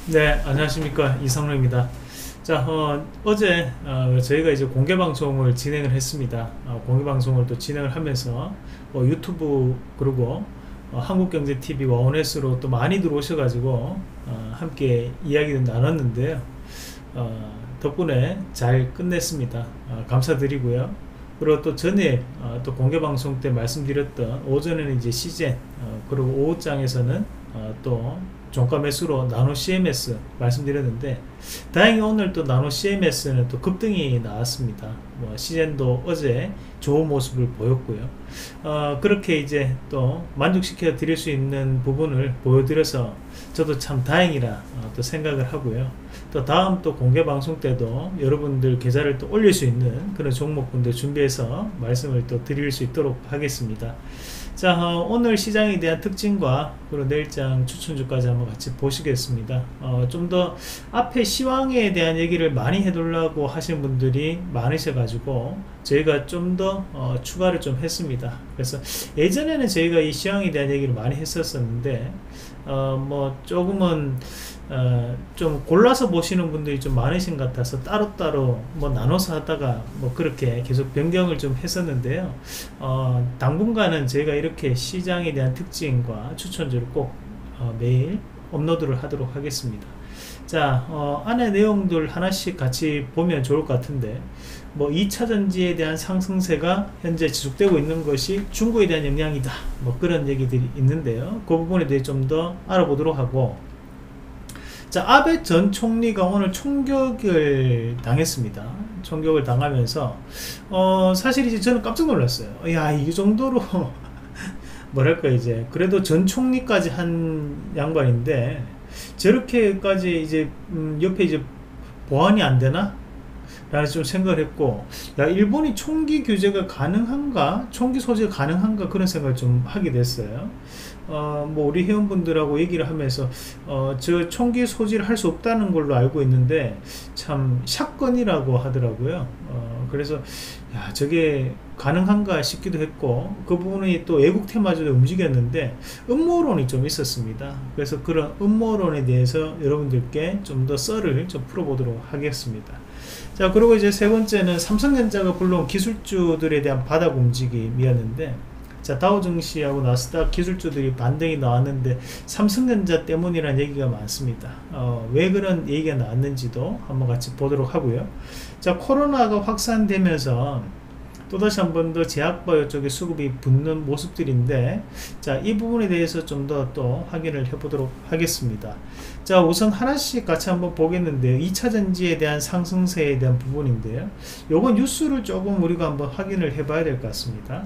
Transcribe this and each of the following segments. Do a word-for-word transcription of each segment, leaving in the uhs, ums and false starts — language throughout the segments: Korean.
네, 안녕하십니까. 이상로입니다. 자, 어, 어제 어, 저희가 이제 공개 방송을 진행을 했습니다. 어, 공개 방송을 또 진행을 하면서 어, 유튜브 그리고 어, 한국경제티비와 원에스로 또 많이 들어오셔가지고 어, 함께 이야기를 나눴는데요. 어, 덕분에 잘 끝냈습니다. 어, 감사드리고요. 그리고 또 전에 어, 또 공개 방송 때 말씀드렸던 오전에는 이제 시젠 어, 그리고 오후장에서는 어, 또 종가 매수로 나노 씨엠에스 말씀드렸는데 다행히 오늘 또 나노 씨엠에스는 또 급등이 나왔습니다. 뭐 시젠도 어제 좋은 모습을 보였고요. 어, 그렇게 이제 또 만족시켜 드릴 수 있는 부분을 보여드려서 저도 참 다행이라 어, 또 생각을 하고요. 또 다음 또 공개 방송 때도 여러분들 계좌를 또 올릴 수 있는 그런 종목군들 준비해서 말씀을 또 드릴 수 있도록 하겠습니다. 자, 어, 오늘 시장에 대한 특징과 그리고 내일장 추천주까지 한번 같이 보시겠습니다. 어, 좀 더 앞에 시황에 대한 얘기를 많이 해달라고 하시는 분들이 많으셔가지고 저희가 좀 더 어, 추가를 좀 했습니다. 그래서 예전에는 저희가 이 시황에 대한 얘기를 많이 했었었는데 어, 뭐 조금은 어, 좀 골라서 보시는 분들이 좀 많으신 것 같아서 따로따로 뭐 나눠서 하다가 뭐 그렇게 계속 변경을 좀 했었는데요. 어, 당분간은 저희가 이렇게 시장에 대한 특징과 추천주를 꼭 어, 매일 업로드를 하도록 하겠습니다. 자, 어, 안에 내용들 하나씩 같이 보면 좋을 것 같은데 뭐 이 차전지에 대한 상승세가 현재 지속되고 있는 것이 중국에 대한 영향이다, 뭐 그런 얘기들이 있는데요. 그 부분에 대해 좀 더 알아보도록 하고, 자, 아베 전 총리가 오늘 총격을 당했습니다. 총격을 당하면서 어, 사실 이제 저는 깜짝 놀랐어요. 야, 이 정도로 뭐랄까, 이제 그래도 전 총리까지 한 양반인데 저렇게까지 이제 음, 옆에 이제 보안이 안 되나? 라는 좀 생각을 했고, 야, 일본이 총기 규제가 가능한가? 총기 소지가 가능한가? 그런 생각을 좀 하게 됐어요. 어, 뭐 우리 회원분들하고 얘기를 하면서 어, 저 총기 소지를 할 수 없다는 걸로 알고 있는데 참 샷건이라고 하더라고요. 어, 그래서 야, 저게 가능한가 싶기도 했고, 그 부분이 또 애국 테마주도 움직였는데 음모론이 좀 있었습니다. 그래서 그런 음모론에 대해서 여러분들께 좀 더 썰을 좀 풀어보도록 하겠습니다. 자, 그리고 이제 세 번째는 삼성전자가 불러온 기술주들에 대한 바닥 움직임이었는데, 자, 다우증시하고 나스닥 기술주들이 반등이 나왔는데 삼성전자 때문이라는 얘기가 많습니다. 어, 왜 그런 얘기가 나왔는지도 한번 같이 보도록 하고요. 자, 코로나가 확산되면서 또다시 한 번 더 제약바이오 쪽에 수급이 붙는 모습들인데, 자, 이 부분에 대해서 좀 더 또 확인을 해보도록 하겠습니다. 자, 우선 하나씩 같이 한번 보겠는데요. 이 차전지에 대한 상승세에 대한 부분인데요. 요건 뉴스를 조금 우리가 한번 확인을 해봐야 될 것 같습니다.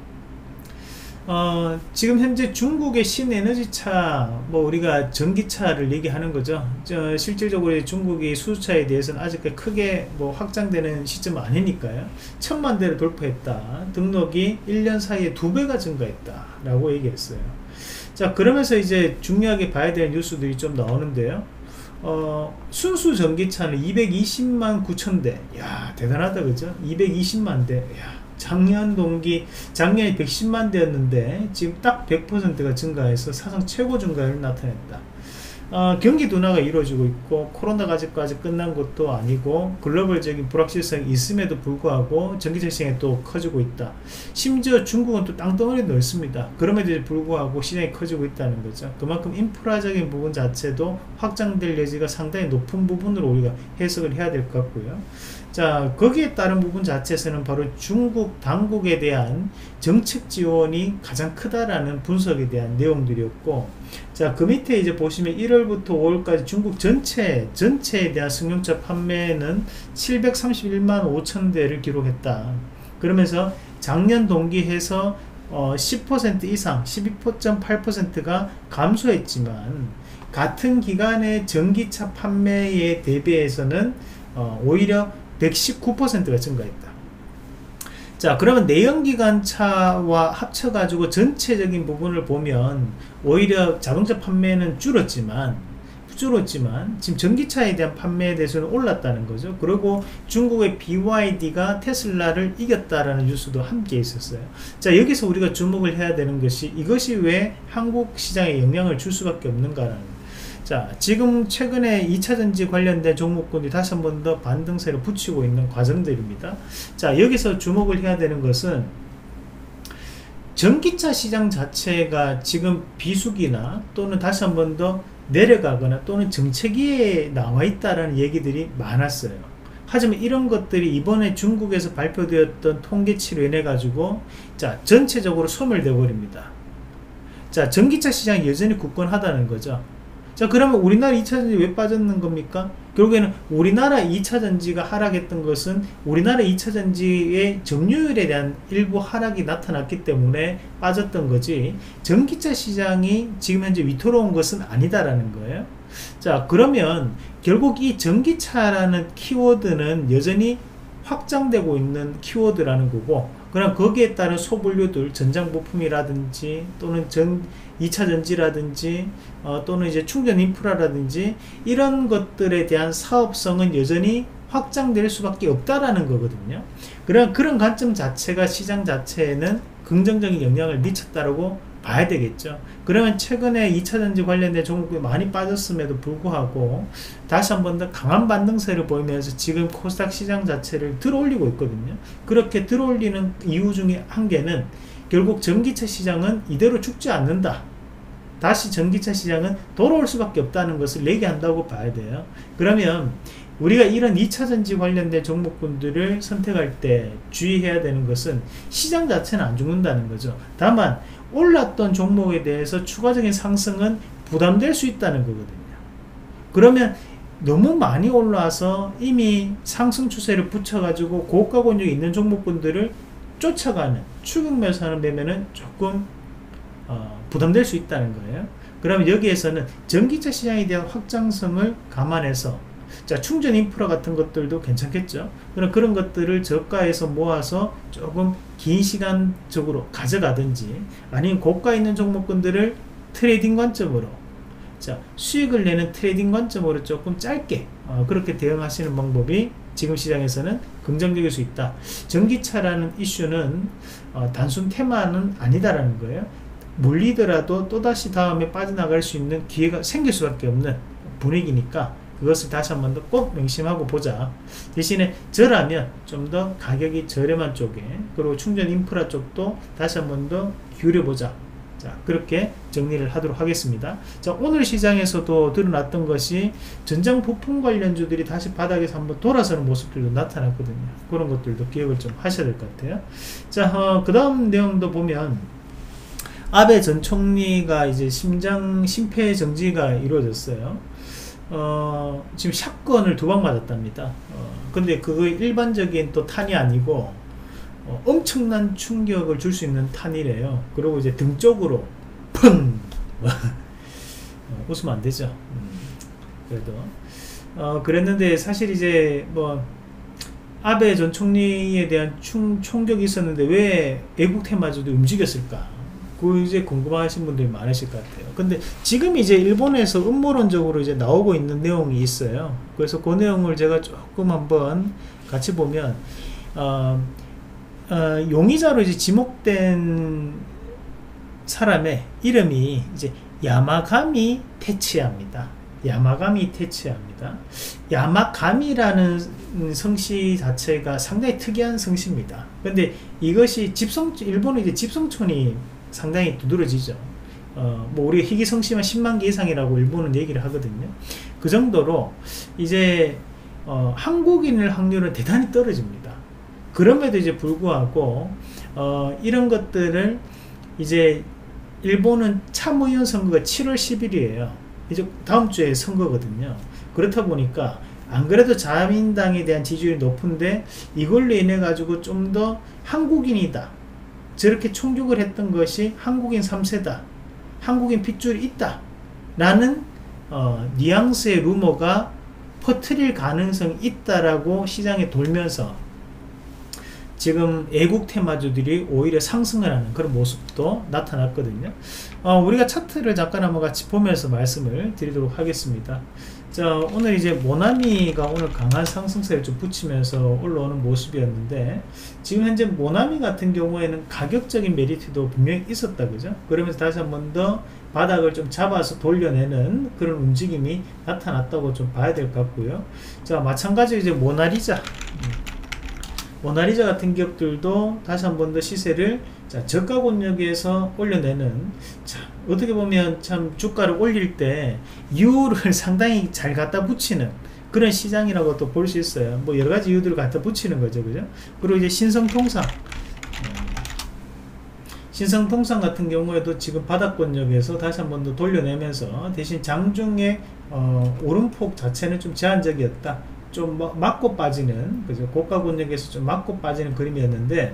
어, 지금 현재 중국의 신에너지차, 뭐 우리가 전기차를 얘기하는 거죠. 저, 실질적으로 중국이 수소차에 대해서는 아직까지 크게 뭐 확장되는 시점은 아니니까요. 천만 대를 돌파했다, 등록이 일 년 사이에 두 배가 증가했다 라고 얘기했어요. 자, 그러면서 이제 중요하게 봐야 될 뉴스들이 좀 나오는데요. 어, 순수 전기차는 이백이십만 구천 대, 야, 대단하다, 그죠? 이백이십만 대, 야, 작년 동기, 작년에 백십만 대였는데 지금 딱 백 퍼센트가 증가해서 사상 최고 증가율을 나타냈다. 어, 경기 둔화가 이루어지고 있고, 코로나가 아직까지 끝난 것도 아니고 글로벌적인 불확실성이 있음에도 불구하고 전기차 시장이 또 커지고 있다. 심지어 중국은 또 땅덩어리 넓습니다. 그럼에도 불구하고 시장이 커지고 있다는 거죠. 그만큼 인프라적인 부분 자체도 확장될 여지가 상당히 높은 부분으로 우리가 해석을 해야 될 것 같고요. 자, 거기에 따른 부분 자체에서는 바로 중국 당국에 대한 정책 지원이 가장 크다라는 분석에 대한 내용들이었고, 자, 그 밑에 이제 보시면 일월부터 오월까지 중국 전체 전체에 대한 승용차 판매는 칠백삼십일만 오천 대를 기록했다. 그러면서 작년 동기해서 어, 십 퍼센트 이상, 십이 점 팔 퍼센트가 감소했지만 같은 기간의 전기차 판매에 대비해서는 어, 오히려 백십구 퍼센트가 증가했다. 자, 그러면 내연기관차와 합쳐가지고 전체적인 부분을 보면 오히려 자동차 판매는 줄었지만 줄었지만 지금 전기차에 대한 판매에 대해서는 올랐다는 거죠. 그리고 중국의 비와이디가 테슬라를 이겼다라는 뉴스도 함께 있었어요. 자, 여기서 우리가 주목을 해야 되는 것이, 이것이 왜 한국 시장에 영향을 줄 수밖에 없는가라는, 자, 지금 최근에 이차전지 관련된 종목군이 다시 한 번 더 반등세를 붙이고 있는 과정들입니다. 자, 여기서 주목을 해야 되는 것은 전기차 시장 자체가 지금 비수기나 또는 다시 한 번 더 내려가거나 또는 정체기에 나와 있다라는 얘기들이 많았어요. 하지만 이런 것들이 이번에 중국에서 발표되었던 통계치로 인해 가지고 자, 전체적으로 소멸되어 버립니다. 자, 전기차 시장이 여전히 굳건하다는 거죠. 자, 그러면 우리나라 이차전지 왜 빠졌는 겁니까? 결국에는 우리나라 이차전지가 하락했던 것은 우리나라 이차전지의 점유율에 대한 일부 하락이 나타났기 때문에 빠졌던 거지, 전기차 시장이 지금 현재 위태로운 것은 아니다라는 거예요. 자, 그러면 결국 이 전기차라는 키워드는 여전히 확장되고 있는 키워드라는 거고, 그럼 거기에 따른 소분류들, 전장부품이라든지 또는 전 이차전지라든지 어, 또는 이제 충전 인프라라든지 이런 것들에 대한 사업성은 여전히 확장될 수밖에 없다라는 거거든요. 그런 그런 관점 자체가 시장 자체에는 긍정적인 영향을 미쳤다라고 봐야 되겠죠. 그러면 최근에 이차전지 관련된 종목이 많이 빠졌음에도 불구하고 다시 한 번 더 강한 반등세를 보이면서 지금 코스닥 시장 자체를 들어올리고 있거든요. 그렇게 들어올리는 이유 중에 한 개는 결국 전기차 시장은 이대로 죽지 않는다, 다시 전기차 시장은 돌아올 수밖에 없다는 것을 얘기한다고 봐야 돼요. 그러면 우리가 이런 이차전지 관련된 종목군들을 선택할 때 주의해야 되는 것은 시장 자체는 안 죽는다는 거죠. 다만 올랐던 종목에 대해서 추가적인 상승은 부담될 수 있다는 거거든요. 그러면 너무 많이 올라와서 이미 상승 추세를 붙여가지고 고가 권역이 있는 종목군들을 쫓아가는 추격 매수하는 데면은 조금 어, 부담될 수 있다는 거예요. 그러면 여기에서는 전기차 시장에 대한 확장성을 감안해서 자, 충전 인프라 같은 것들도 괜찮겠죠. 그럼 그런 것들을 저가에서 모아서 조금 긴 시간적으로 가져가든지, 아니면 고가 있는 종목군들을 트레이딩 관점으로, 자, 수익을 내는 트레이딩 관점으로 조금 짧게 어, 그렇게 대응하시는 방법이 지금 시장에서는 긍정적일 수 있다. 전기차라는 이슈는 어, 단순 테마는 아니다라는 거예요. 물리더라도 또다시 다음에 빠져나갈 수 있는 기회가 생길 수밖에 없는 분위기니까 그것을 다시 한 번 더 꼭 명심하고 보자. 대신에 저라면 좀 더 가격이 저렴한 쪽에, 그리고 충전 인프라 쪽도 다시 한 번 더 기울여보자. 자, 그렇게 정리를 하도록 하겠습니다. 자, 오늘 시장에서도 드러났던 것이 전장 부품 관련주들이 다시 바닥에서 한번 돌아서는 모습들도 나타났거든요. 그런 것들도 기억을 좀 하셔야 될 것 같아요. 자, 어, 그 다음 내용도 보면 아베 전 총리가 이제 심장 심폐 정지가 이루어졌어요. 어, 지금 샷건을 두 방 맞았답니다. 어, 근데 그거 일반적인 또 탄이 아니고 어, 엄청난 충격을 줄 수 있는 탄이래요. 그리고 이제 등 쪽으로 펑 어, 웃으면 안 되죠. 음, 그래도 어, 그랬는데 사실 이제 뭐 아베 전 총리에 대한 충, 총격이 있었는데 왜 애국 테마주도 움직였을까? 그 이제 궁금하신 분들이 많으실 것 같아요. 근데 지금 이제 일본에서 음모론적으로 이제 나오고 있는 내용이 있어요. 그래서 그 내용을 제가 조금 한번 같이 보면 어, 어, 용의자로 이제 지목된 사람의 이름이 이제 야마가미 테치야입니다. 야마가미 테치야입니다. 야마가미라는 성씨 자체가 상당히 특이한 성씨입니다. 근데 이것이 집성, 일본은 이제 집성촌이 상당히 두드러지죠. 어, 뭐 우리가 희귀성씨만 십만 개 이상이라고 일본은 얘기를 하거든요. 그 정도로 이제 어, 한국인일 확률은 대단히 떨어집니다. 그럼에도 이제 불구하고 어, 이런 것들을 이제 일본은 참의원 선거가 칠월 십일이에요. 이제 다음 주에 선거거든요. 그렇다 보니까 안 그래도 자민당에 대한 지지율이 높은데 이걸로 인해 가지고 좀 더 한국인이다, 저렇게 총격을 했던 것이 한국인 삼 세다, 한국인 핏줄이 있다 라는 어, 뉘앙스의 루머가 퍼뜨릴 가능성이 있다라고 시장에 돌면서 지금 애국 테마주들이 오히려 상승을 하는 그런 모습도 나타났거든요. 어, 우리가 차트를 잠깐 한번 같이 보면서 말씀을 드리도록 하겠습니다. 자, 오늘 이제 모나미가 오늘 강한 상승세를 좀 붙이면서 올라오는 모습이었는데, 지금 현재 모나미 같은 경우에는 가격적인 메리트도 분명히 있었다, 그죠? 그러면서 다시 한 번 더 바닥을 좀 잡아서 돌려내는 그런 움직임이 나타났다고 좀 봐야 될 것 같고요. 자, 마찬가지로 이제 모나리자. 모나리자 같은 기업들도 다시 한 번 더 시세를 자, 저가 권역에서 올려내는, 자, 어떻게 보면 참 주가를 올릴 때 이유를 상당히 잘 갖다 붙이는 그런 시장이라고 또 볼 수 있어요. 뭐 여러 가지 이유들을 갖다 붙이는 거죠. 그죠? 그리고 이제 신성통상. 신성통상 같은 경우에도 지금 바닥권역에서 다시 한 번 더 돌려내면서 대신 장중에 어, 오름폭 자체는 좀 제한적이었다. 좀 맞고 빠지는, 그죠? 고가 권역에서 좀 맞고 빠지는 그림이었는데,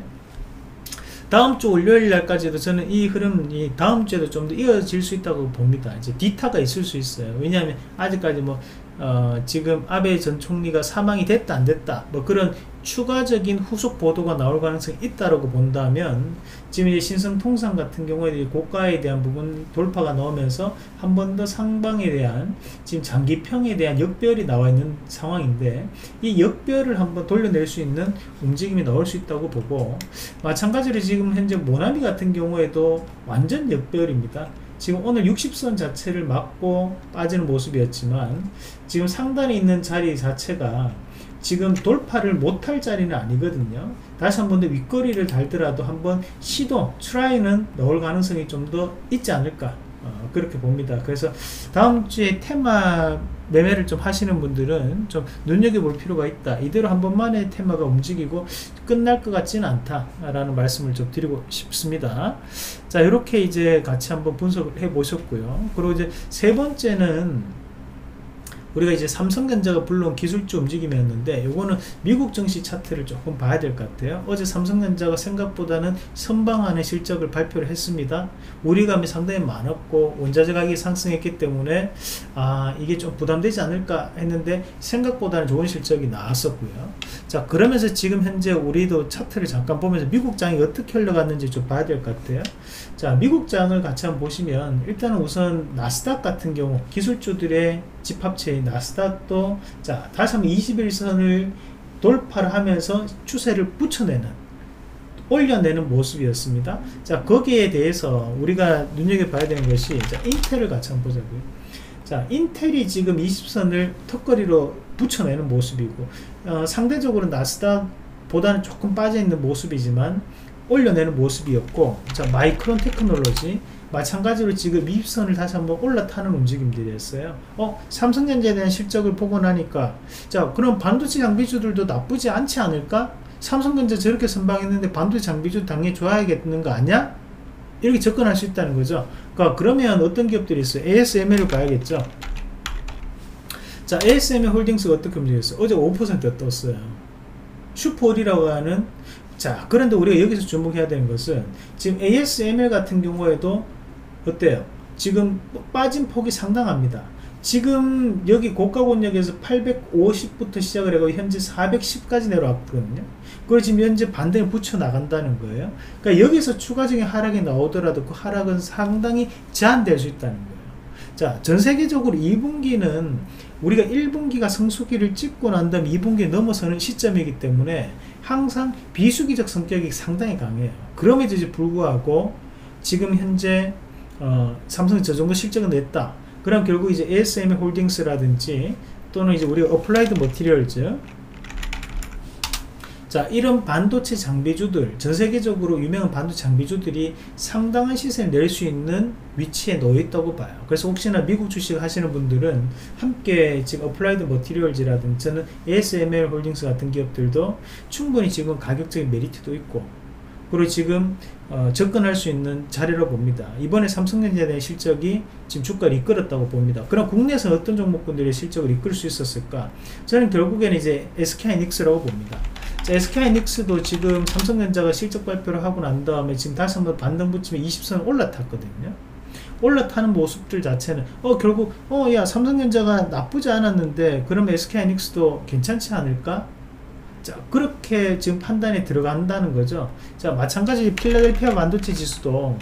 다음 주 월요일 날까지도 저는 이 흐름이 다음 주에도 좀 더 이어질 수 있다고 봅니다. 이제 뒤타가 있을 수 있어요. 왜냐하면 아직까지 뭐 어, 지금 아베 전 총리가 사망이 됐다 안 됐다 뭐 그런 추가적인 후속 보도가 나올 가능성이 있다라고 본다면, 지금 이제 신성통상 같은 경우에 고가에 대한 부분 돌파가 나오면서 한 번 더 상방에 대한 지금 장기평에 대한 역별이 나와 있는 상황인데, 이 역별을 한번 돌려낼 수 있는 움직임이 나올 수 있다고 보고, 마찬가지로 지금 현재 모나미 같은 경우에도 완전 역별입니다. 지금 오늘 육십 선 자체를 막고 빠지는 모습이었지만, 지금 상단에 있는 자리 자체가 지금 돌파를 못할 자리는 아니거든요. 다시 한 번 더 윗거리를 달더라도 한번 시도, 트라이는 넣을 가능성이 좀 더 있지 않을까, 어, 그렇게 봅니다. 그래서 다음 주에 테마 매매를 좀 하시는 분들은 좀 눈여겨볼 필요가 있다. 이대로 한 번만에 테마가 움직이고 끝날 것 같지는 않다라는 말씀을 좀 드리고 싶습니다. 자, 이렇게 이제 같이 한번 분석을 해 보셨고요. 그리고 이제 세 번째는 우리가 이제 삼성전자가 불러온 기술주 움직임이었는데, 요거는 미국 증시 차트를 조금 봐야 될 것 같아요. 어제 삼성전자가 생각보다는 선방하는 실적을 발표를 했습니다. 우려감이 상당히 많았고 원자재 가격이 상승했기 때문에 아, 이게 좀 부담되지 않을까 했는데 생각보다는 좋은 실적이 나왔었고요. 자, 그러면서 지금 현재 우리도 차트를 잠깐 보면서 미국 장이 어떻게 흘러갔는지 좀 봐야 될 것 같아요. 자, 미국 장을 같이 한번 보시면, 일단은 우선 나스닥 같은 경우 기술주들의 집합체인 나스닥도 자, 다시 한번 이십일 선을 돌파를 하면서 추세를 붙여내는, 올려내는 모습이었습니다. 자, 거기에 대해서 우리가 눈여겨봐야 되는 것이, 자, 인텔을 같이 한번 보자고요. 자, 인텔이 지금 이십 선을 턱걸이로 붙여내는 모습이고, 어, 상대적으로 나스닥보다는 조금 빠져있는 모습이지만 올려내는 모습이었고, 자, 마이크론 테크놀로지 마찬가지로 지금 이십 선을 다시 한번 올라타는 움직임들이었어요. 어, 삼성전자에 대한 실적을 보고 나니까, 자, 그럼 반도체 장비주들도 나쁘지 않지 않을까? 삼성전자 저렇게 선방했는데 반도체 장비주 당연히 좋아야겠는 거 아니야? 이렇게 접근할 수 있다는 거죠. 그러니까 그러면 어떤 기업들이 있어요? 에이에스엠엘을 봐야겠죠. 자, 에이에스엠엘 홀딩스가 어떻게 움직였어요? 어제 오 퍼센트 떴어요. 슈퍼홀이라고 하는. 자, 그런데 우리가 여기서 주목해야 되는 것은, 지금 에이에스엠엘 같은 경우에도 어때요? 지금 빠진 폭이 상당합니다. 지금 여기 고가 권역에서 팔백오십부터 시작을 해서 현재 사백십까지 내려왔거든요. 그걸 지금 현재 반등에 붙여 나간다는 거예요. 그러니까 여기서 추가적인 하락이 나오더라도 그 하락은 상당히 제한될 수 있다는 거예요. 자, 전 세계적으로 이 분기는 우리가 일 분기가 성수기를 찍고 난 다음 이 분기에 넘어서는 시점이기 때문에 항상 비수기적 성격이 상당히 강해요. 그럼에도 불구하고 지금 현재 어, 삼성이 저 정도 실적을 냈다. 그럼 결국 이제 에이에스엠엘 홀딩스라든지 또는 이제 우리가 어플라이드 머티리얼즈, 자, 이런 반도체 장비주들, 전 세계적으로 유명한 반도체 장비주들이 상당한 시세를 낼 수 있는 위치에 놓여 있다고 봐요. 그래서 혹시나 미국 주식 하시는 분들은 함께 지금 어플라이드 머티리얼즈라든지 저는 에이에스엠엘 홀딩스 같은 기업들도 충분히 지금 가격적인 메리트도 있고, 그리고 지금 어, 접근할 수 있는 자리로 봅니다. 이번에 삼성전자에 대한 실적이 지금 주가를 이끌었다고 봅니다. 그럼 국내에서 어떤 종목군들의 실적을 이끌 수 있었을까? 저는 결국에는 이제 에스케이하이닉스라고 봅니다. 자, 에스케이하이닉스도 지금 삼성전자가 실적 발표를 하고 난 다음에 지금 다시 한번 반등 붙이면 이십 선 올라탔거든요. 올라타는 모습들 자체는 어 결국 어 야 삼성전자가 나쁘지 않았는데 그럼 에스케이하이닉스도 괜찮지 않을까? 자, 그렇게 지금 판단에 들어간다는 거죠. 자, 마찬가지 필라델피아 반도체 지수도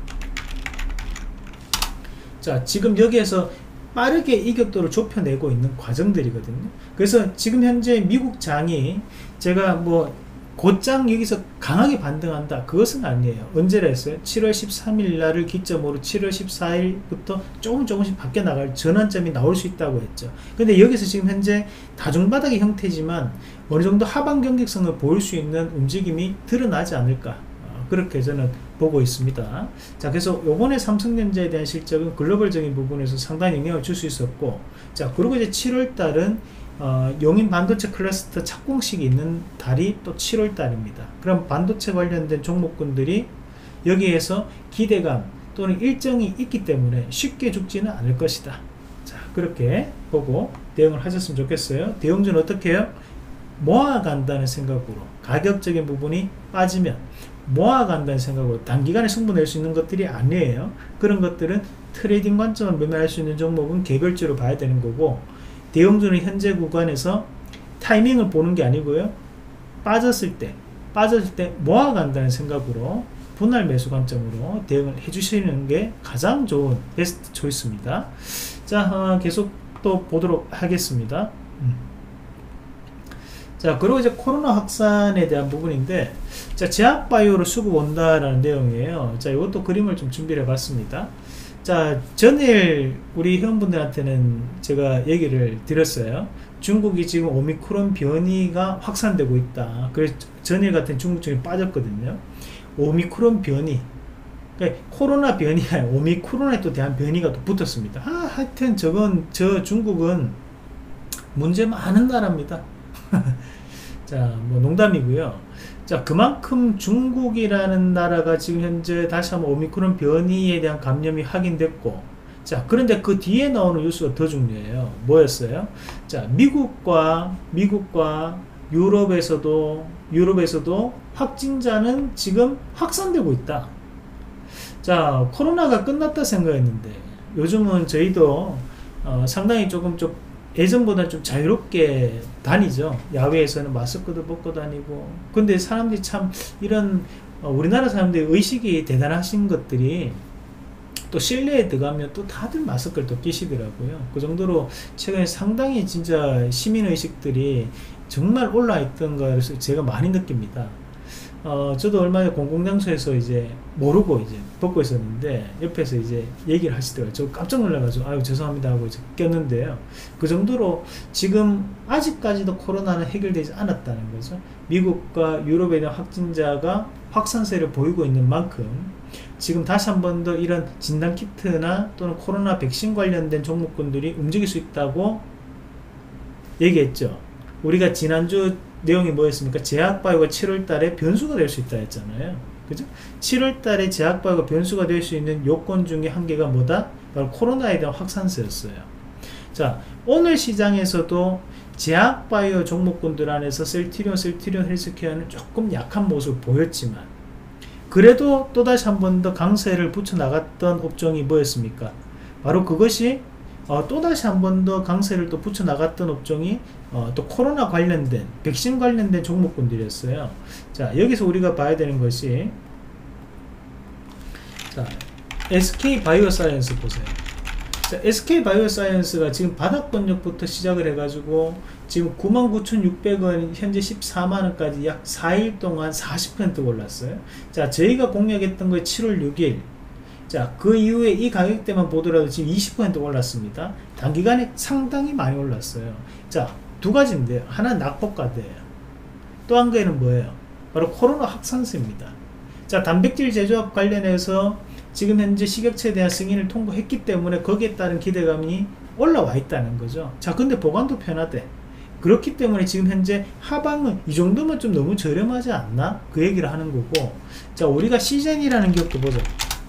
자, 지금 여기에서 빠르게 이격도를 좁혀내고 있는 과정들이거든요. 그래서 지금 현재 미국 장이 제가 뭐 곧장 여기서 강하게 반등한다, 그것은 아니에요. 언제라 했어요? 칠월 십삼일 날을 기점으로 칠월 십사일부터 조금 조금씩 바뀌어 나갈 전환점이 나올 수 있다고 했죠. 근데 여기서 지금 현재 다중바닥의 형태지만 어느 정도 하방 경직성을 보일 수 있는 움직임이 드러나지 않을까, 어, 그렇게 저는 보고 있습니다. 자, 그래서 요번에 삼성전자에 대한 실적은 글로벌적인 부분에서 상당히 영향을 줄 수 있었고, 자, 그리고 이제 칠월 달은 어, 용인 반도체 클러스터 착공식이 있는 달이 또 칠월 달입니다. 그럼 반도체 관련된 종목군들이 여기에서 기대감 또는 일정이 있기 때문에 쉽게 죽지는 않을 것이다. 자, 그렇게 보고 대응을 하셨으면 좋겠어요. 대응주는 어떻게 해요? 모아간다는 생각으로, 가격적인 부분이 빠지면 모아간다는 생각으로 단기간에 승부 낼 수 있는 것들이 아니에요. 그런 것들은 트레이딩 관점을 매매할 수 있는 종목은 개별적으로 봐야 되는 거고, 대형주는 현재 구간에서 타이밍을 보는 게 아니고요, 빠졌을 때 빠졌을 때 모아간다는 생각으로 분할 매수 관점으로 대응을 해주시는 게 가장 좋은 베스트 초이스입니다. 자, 어, 계속 또 보도록 하겠습니다. 음. 자, 그리고 이제 코로나 확산에 대한 부분인데, 자, 제약바이오로 수급 온다라는 내용이에요. 자, 이것도 그림을 좀 준비를 해봤습니다. 자, 전일 우리 회원분들한테는 제가 얘기를 드렸어요. 중국이 지금 오미크론 변이가 확산되고 있다. 그래서 전일 같은 중국증이 빠졌거든요. 오미크론 변이, 그러니까 코로나 변이가 오미크론에 또 대한 변이가 또 붙었습니다. 아, 하여튼 저건, 저 중국은 문제 많은 나라입니다. 자, 뭐 농담이고요. 자, 그만큼 중국이라는 나라가 지금 현재 다시 한번 오미크론 변이에 대한 감염이 확인됐고, 자, 그런데 그 뒤에 나오는 뉴스가 더 중요해요. 뭐였어요? 자, 미국과 미국과 유럽에서도 유럽에서도 확진자는 지금 확산되고 있다. 자, 코로나가 끝났다 생각했는데 요즘은 저희도 어, 상당히 조금 좀 예전보다 좀 자유롭게 다니죠. 야외에서는 마스크도 벗고 다니고. 근데 사람들이 참 이런 어, 우리나라 사람들의 의식이 대단하신 것들이 또 실내에 들어가면 또 다들 마스크를 또 끼시더라고요. 그 정도로 최근에 상당히 진짜 시민의식들이 정말 올라있던 것을 제가 많이 느낍니다. 어, 저도 얼마 전에 공공장소에서 이제 모르고 이제 벗고 있었는데 옆에서 이제 얘기를 하시더라고요. 저 깜짝 놀라가지고 아유 죄송합니다 하고 이제 꼈는데요. 그 정도로 지금 아직까지도 코로나는 해결되지 않았다는 거죠. 미국과 유럽에 대한 확진자가 확산세를 보이고 있는 만큼 지금 다시 한 번 더 이런 진단키트나 또는 코로나 백신 관련된 종목군들이 움직일 수 있다고 얘기했죠. 우리가 지난주 내용이 뭐였습니까? 제약바이오가 칠월 달에 변수가 될 수 있다 했잖아요. 그죠? 칠월 달에 제약바이오가 변수가 될 수 있는 요건 중에 한 개가 뭐다? 바로 코로나에 대한 확산세였어요. 자, 오늘 시장에서도 제약바이오 종목군들 안에서 셀트리온, 셀트리온 헬스케어는 조금 약한 모습을 보였지만 그래도 또다시 한 번 더 강세를 붙여나갔던 업종이 뭐였습니까? 바로 그것이 어, 또다시 한 번 더 강세를 또 붙여나갔던 업종이 어, 또 코로나 관련된 백신 관련된 종목군들이었어요. 자, 여기서 우리가 봐야 되는 것이 자, 에스케이바이오사이언스 보세요. 자, 에스케이바이오사이언스가 지금 바닥권역부터 시작을 해가지고 지금 구만 구천육백 원 현재 십사만 원까지 약 사 일 동안 사십 퍼센트 올랐어요. 자, 저희가 공략했던 거 칠월 육일, 자, 그 이후에 이 가격대만 보더라도 지금 이십 퍼센트 올랐습니다. 단기간에 상당히 많이 올랐어요. 자, 두 가지인데요. 하나는 낙폭과대예요. 또 한 개는 뭐예요? 바로 코로나 확산세입니다. 자, 단백질 제조업 관련해서 지금 현재 식약처에 대한 승인을 통보했기 때문에 거기에 따른 기대감이 올라와 있다는 거죠. 자, 근데 보관도 편하대. 그렇기 때문에 지금 현재 하방은 이 정도면 좀 너무 저렴하지 않나? 그 얘기를 하는 거고. 자, 우리가 시젠이라는 기업도 보자.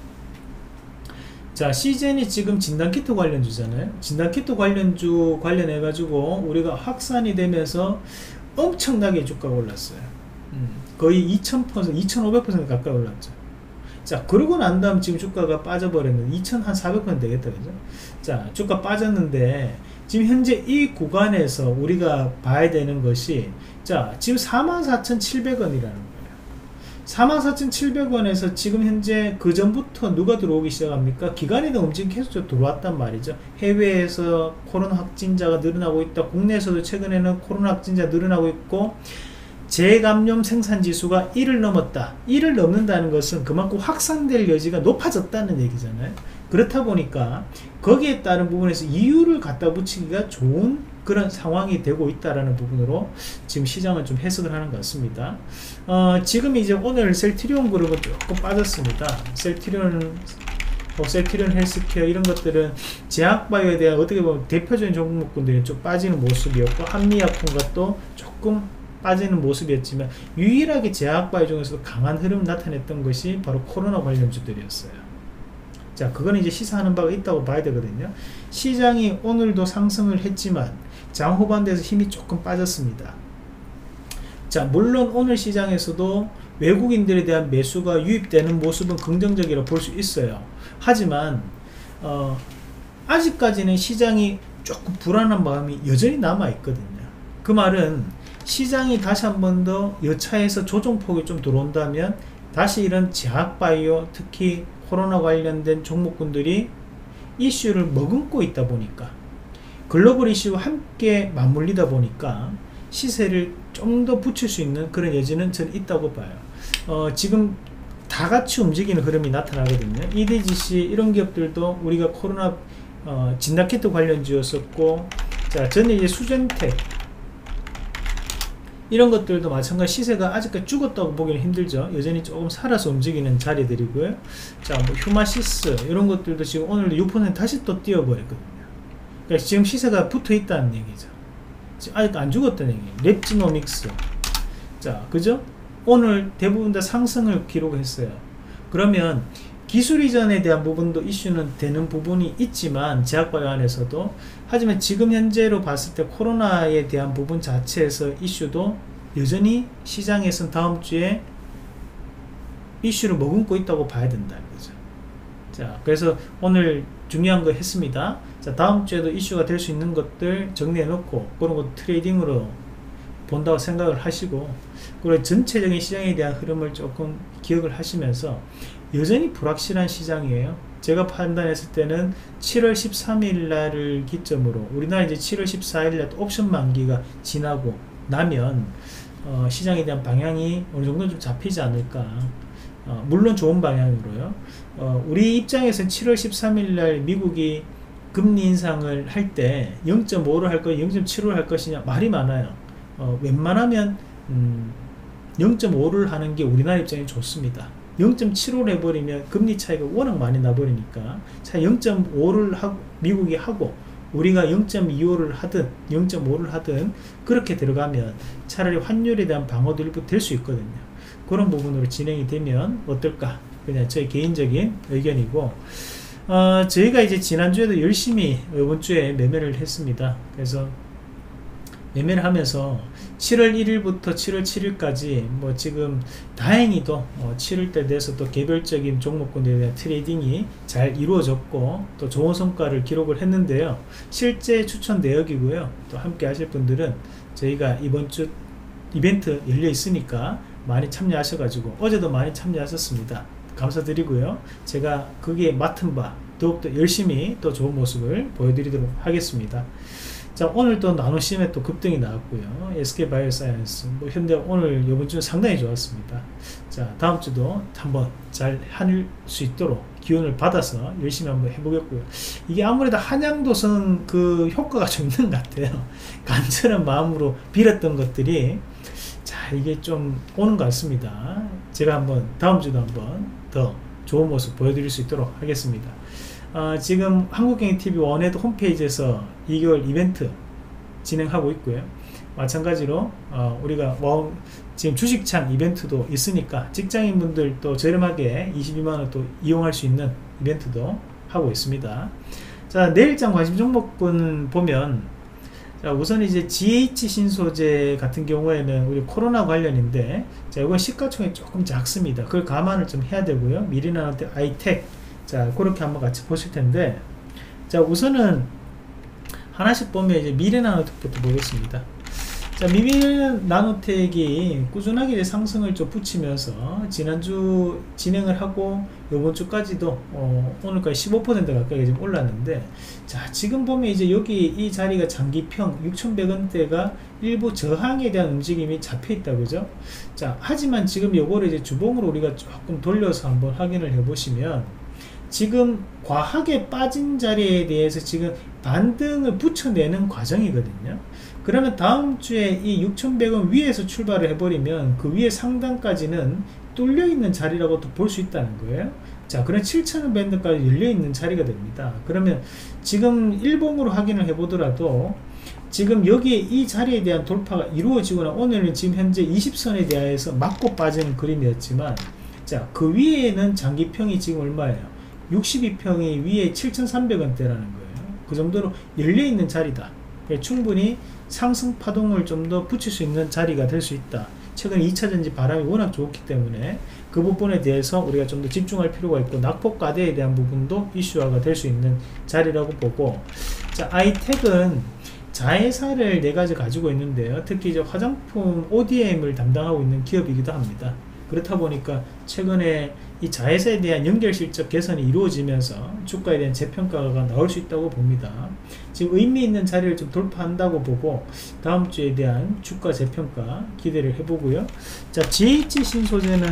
자, 시젠이 지금 진단키트 관련주잖아요. 진단키트 관련주 관련해가지고 우리가 확산이 되면서 엄청나게 주가가 올랐어요. 음, 거의 이천 퍼센트, 이천오백 퍼센트 가까이 올랐죠. 자, 그러고 난 다음 지금 주가가 빠져버렸는데 이천사백 퍼센트 되겠다, 그죠? 자, 주가 빠졌는데 지금 현재 이 구간에서 우리가 봐야 되는 것이, 자, 지금 사만 사천칠백 원이라는 거예요. 사만 사천칠백 원에서 지금 현재 그 전부터 누가 들어오기 시작합니까? 기관에 대한 움직임이 계속 들어왔단 말이죠. 해외에서 코로나 확진자가 늘어나고 있다. 국내에서도 최근에는 코로나 확진자 늘어나고 있고, 재감염 생산지수가 일을 넘었다. 일을 넘는다는 것은 그만큼 확산될 여지가 높아졌다는 얘기잖아요. 그렇다 보니까 거기에 따른 부분에서 이유를 갖다 붙이기가 좋은 그런 상황이 되고 있다라는 부분으로 지금 시장은 좀 해석을 하는 것 같습니다. 어, 지금 이제 오늘 셀트리온 그룹은 조금 빠졌습니다. 셀트리온 뭐 셀트리온 헬스케어 이런 것들은 제약바이오에 대한 어떻게 보면 대표적인 종목군들이 좀 빠지는 모습이었고, 한미약품과 또 조금 빠지는 모습이었지만 유일하게 제약바이오 중에서도 강한 흐름 나타냈던 것이 바로 코로나 관련주들이었어요. 자, 그거는 이제 시사하는 바가 있다고 봐야 되거든요. 시장이 오늘도 상승을 했지만 장 후반대에서 힘이 조금 빠졌습니다. 자, 물론 오늘 시장에서도 외국인들에 대한 매수가 유입되는 모습은 긍정적이라고 볼 수 있어요. 하지만 어, 아직까지는 시장이 조금 불안한 마음이 여전히 남아 있거든요. 그 말은 시장이 다시 한 번 더 여차해서 조정폭이 좀 들어온다면 다시 이런 제약바이오, 특히 코로나 관련된 종목군들이 이슈를 머금고 있다 보니까, 글로벌 이슈와 함께 맞물리다 보니까 시세를 좀 더 붙일 수 있는 그런 여지는 저는 있다고 봐요. 어, 지금 다 같이 움직이는 흐름이 나타나거든요. 이디지씨 이런 기업들도 우리가 코로나 어, 진단키트 관련주였었고, 자, 저는 이제 수젠텍 이런 것들도 마찬가지 시세가 아직까지 죽었다고 보기는 힘들죠. 여전히 조금 살아서 움직이는 자리들이고요. 자, 뭐 휴마시스 이런 것들도 지금 오늘 육 퍼센트 다시 또 뛰어버렸거든요. 그러니까 지금 시세가 붙어 있다는 얘기죠. 지금 아직 안 죽었다는 얘기예요. 랩지노믹스. 자, 그죠? 오늘 대부분 다 상승을 기록했어요. 그러면 기술 이전에 대한 부분도 이슈는 되는 부분이 있지만 제약바이오 안에서도, 하지만 지금 현재로 봤을 때 코로나에 대한 부분 자체에서 이슈도 여전히 시장에서는 다음 주에 이슈를 머금고 있다고 봐야 된다는 거죠. 자, 그래서 오늘 중요한 거 했습니다. 자, 다음 주에도 이슈가 될 수 있는 것들 정리해 놓고 그런 거 트레이딩으로 본다고 생각을 하시고, 그리고 전체적인 시장에 대한 흐름을 조금 기억을 하시면서, 여전히 불확실한 시장이에요. 제가 판단했을 때는 칠월 십삼일 날을 기점으로, 우리나라 이제 칠월 십사일 날 옵션 만기가 지나고 나면 어, 시장에 대한 방향이 어느 정도 좀 잡히지 않을까. 어, 물론 좋은 방향으로요. 어, 우리 입장에서는 칠월 십삼일 날 미국이 금리 인상을 할 때 영 점 오를 할 거냐 영 점 칠오를 할 것이냐 말이 많아요. 어, 웬만하면 음, 영 점 오를 하는 게 우리나라 입장에 좋습니다. 영 점 칠오를 해버리면 금리 차이가 워낙 많이 나버리니까 차 영 점 오를 하고 미국이 하고 우리가 영 점 이오를 하든 영 점 오를 하든 그렇게 들어가면 차라리 환율에 대한 방어도 일부 될 수 있거든요. 그런 부분으로 진행이 되면 어떨까, 그냥 저의 개인적인 의견이고, 어, 저희가 이제 지난주에도 열심히 이번 주에 매매를 했습니다. 그래서 매매를 하면서 칠월 일일부터 칠월 칠일까지 뭐 지금 다행히도 어 칠월 때 돼서 또 개별적인 종목군에 대한 트레이딩이 잘 이루어졌고 또 좋은 성과를 기록을 했는데요. 실제 추천 내역이고요. 또 함께 하실 분들은 저희가 이번 주 이벤트 열려 있으니까 많이 참여하셔가지고, 어제도 많이 참여하셨습니다. 감사드리고요. 제가 거기에 맡은 바 더욱더 열심히 또 좋은 모습을 보여드리도록 하겠습니다. 자, 오늘 또 나노심에 또 급등이 나왔고요. 에스케이바이오사이언스, 뭐 현대 오늘 이번 주는 상당히 좋았습니다. 자, 다음 주도 한번 잘 할 수 있도록 기운을 받아서 열심히 한번 해보겠고요. 이게 아무래도 한양도선 그 효과가 좀 있는 것 같아요. 간절한 마음으로 빌었던 것들이 자, 이게 좀 오는 것 같습니다. 제가 한번 다음 주도 한번 더 좋은 모습 보여드릴 수 있도록 하겠습니다. 어, 지금 한국경제티비 원에도 홈페이지에서 이 개월 이벤트 진행하고 있고요. 마찬가지로 어, 우리가 뭐 지금 주식창 이벤트도 있으니까 직장인분들 또 저렴하게 이십이만 원 또 이용할 수 있는 이벤트도 하고 있습니다. 자, 내일장 관심 종목군 보면, 자, 우선 이제 지에이치 신소재 같은 경우에는 우리 코로나 관련인데, 자, 이건 시가총액이 조금 작습니다. 그걸 감안을 좀 해야 되고요. 미리나노텍, 아이텍, 자, 그렇게 한번 같이 보실 텐데, 자, 우선은 하나씩 보면 이제 미래나노텍부터 보겠습니다. 자, 미비는 나노텍이 꾸준하게 이제 상승을 좀 붙이면서 지난주 진행을 하고 요번 주까지도 어, 오늘까지 십오 퍼센트 가까이 좀 올랐는데, 자, 지금 보면 이제 여기 이 자리가 장기평 육천백 원대가 일부 저항에 대한 움직임이 잡혀 있다, 그죠? 자, 하지만 지금 요거를 이제 주봉으로 우리가 조금 돌려서 한번 확인을 해 보시면, 지금 과하게 빠진 자리에 대해서 지금 반등을 붙여내는 과정이거든요. 그러면 다음 주에 이 육천백 원 위에서 출발을 해버리면 그 위에 상단까지는 뚫려있는 자리라고도 볼 수 있다는 거예요. 자, 그럼 칠천 원 밴드까지 열려있는 자리가 됩니다. 그러면 지금 일봉으로 확인을 해보더라도 지금 여기에 이 자리에 대한 돌파가 이루어지거나, 오늘은 지금 현재 이십 선에 대해서 맞고 빠지는 그림이었지만, 자, 그 위에는 장기평이 지금 얼마예요? 육십이 평이 위에 칠천삼백 원대라는 거예요. 그 정도로 열려있는 자리다. 충분히 상승 파동을 좀 더 붙일 수 있는 자리가 될 수 있다. 최근 이 차전지 바람이 워낙 좋기 때문에 그 부분에 대해서 우리가 좀 더 집중할 필요가 있고, 낙폭과대에 대한 부분도 이슈화가 될 수 있는 자리라고 보고, 자, 아이텍은 자회사를 네 가지 가지고 있는데요. 특히 이제 화장품 오디엠을 담당하고 있는 기업이기도 합니다. 그렇다 보니까 최근에 이 자회사에 대한 연결 실적 개선이 이루어지면서 주가에 대한 재평가가 나올 수 있다고 봅니다. 지금 의미 있는 자리를 좀 돌파한다고 보고 다음 주에 대한 주가 재평가 기대를 해보고요. 자, 지에이치 신소재는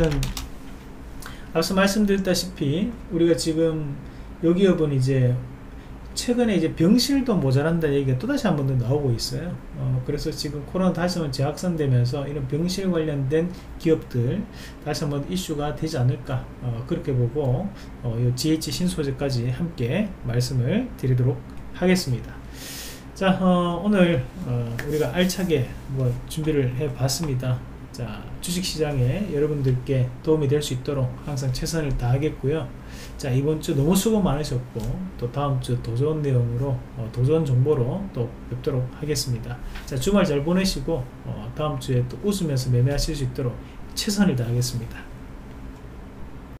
앞서 말씀드렸다시피 우리가 지금 여기 기업은 이제 최근에 이제 병실도 모자란다는 얘기가 또다시 한 번 더 나오고 있어요. 어, 그래서 지금 코로나 다시 한번 재확산되면서 이런 병실 관련된 기업들 다시 한번 이슈가 되지 않을까, 어, 그렇게 보고 어, 이 지에이치 신소재까지 함께 말씀을 드리도록 하겠습니다. 자, 어, 오늘 어, 우리가 알차게 뭐 준비를 해 봤습니다. 자, 주식시장에 여러분들께 도움이 될 수 있도록 항상 최선을 다하겠고요. 자, 이번 주 너무 수고 많으셨고, 또 다음 주 더 좋은 내용으로, 어, 더 좋은 정보로 또 뵙도록 하겠습니다. 자, 주말 잘 보내시고, 어, 다음 주에 또 웃으면서 매매하실 수 있도록 최선을 다하겠습니다.